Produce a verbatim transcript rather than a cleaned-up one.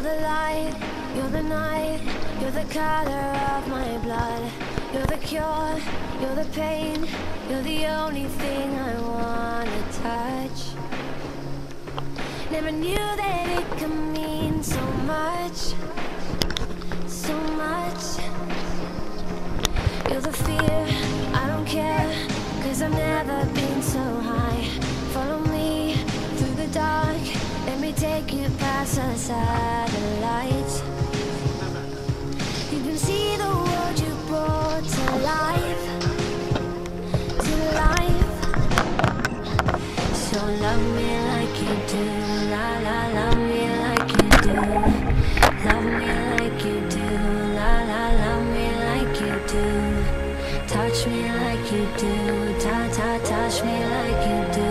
You're the light, you're the night, you're the color of my blood. You're the cure, you're the pain, you're the only thing I wanna touch. Never knew that it could mean so much, so much. You're the fear, I don't care, cause I've never been so high. Follow me through the dark, let me take you past the satellites. You can see the world you brought to life, to life. So love me like you do, la la, love me like you do. Love me like you do, la la, love me like you do. Touch me like you do, ta ta, touch me like you do.